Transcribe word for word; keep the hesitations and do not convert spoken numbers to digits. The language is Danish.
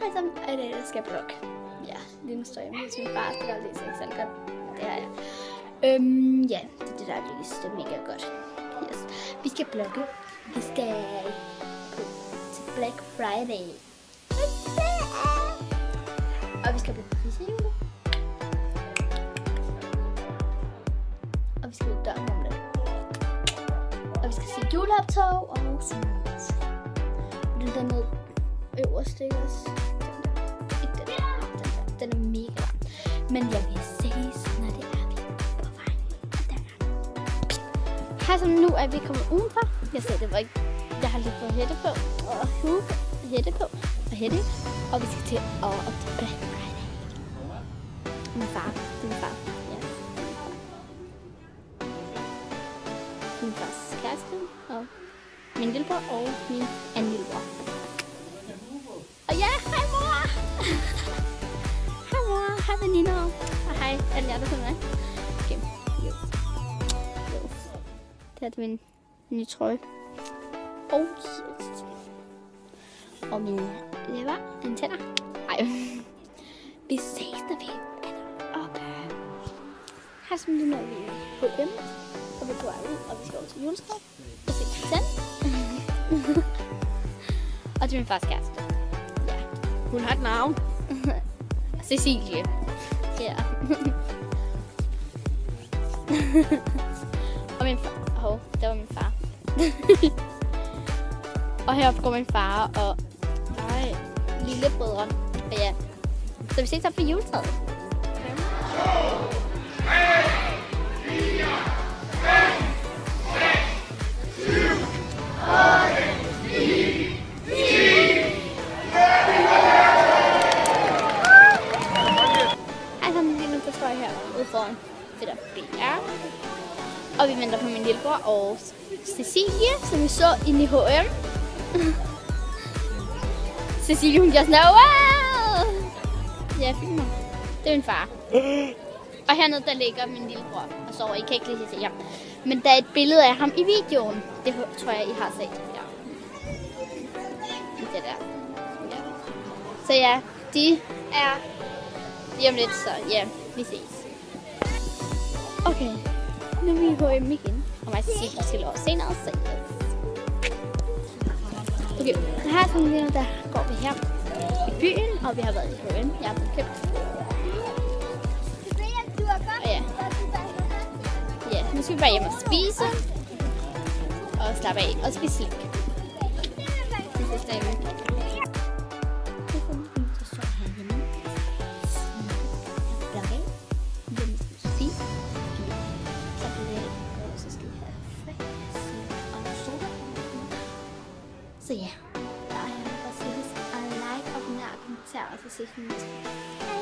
Hej sammen, og i dag der skal jeg blogge. Ja, lige nu står jeg med min far, det der læser ikke særlig godt. Det har jeg. Øhm, ja, det er det der læser, det er mega godt. Yes. Vi skal blogge. Vi skal på til Black Friday. Og vi skal på frisehjul. Og vi skal ud døren om lidt. Og vi skal se juleoptog og sådan noget. Den der nede øverst, ikke også? Den der. Ikke den der. Den der. Den er mega varm. Men jeg vil ses, når det er vi på vej. Her som nu er vi kommet udenfor. Jeg sagde, det var ikke... Jeg har lige fået hætte på. Og hue på. Hætte på. Og hætte. Og vi skal til at op til Black Friday. Min far. Det er min far. Ja. Min fars kæreste. Og min lillebror og min anden lillebror. Og ja, hej mor! Hej mor, hej veninder. Og hej alle jer, der kommer med. Okay, jo. Jo. Det er min nye trøje. Og yes. Og mine læber, antenner. Ej. Vi ses, når vi er oppe. Her som nu når vi på H og M. Og vi går ud, og vi skal over til juleskov. Og se den. Og til min fars kæreste. Ja. Hun har et navn. Cecilie. Ja. Og min far. Åh, oh, det var min far. Og heroppe går min far og nej, lillebrødre. Og ja. Så vi ses op for juletræet. Foran det der B R. Og vi venter på min lillebror og Cecilie, som vi så inde i H og M. Cecilie, hun gør sådan her, wow! Ja, filmer. Det er min far. Og hernede, der ligger min lillebror og sover. I kan ikke lige se ham. Men der er et billede af ham i videoen. Det tror jeg, I har set. Ja. Det der. Ja. Så ja, de er lige om lidt, så ja, vi ses. Okay, nu er vi i H og M igen, og mig Cecilie til år senere, så yes. Okay, her som vi der går vi her i byen, og vi har været i H og M. Jeg har fået købt. Og ja. Ja, nu skal vi bare hjem og spise, og slappe af, og spise slik. Det er stemme. Så ja, der er jeg bare sige, at like, abonner og kommenter, og så ses vi næste.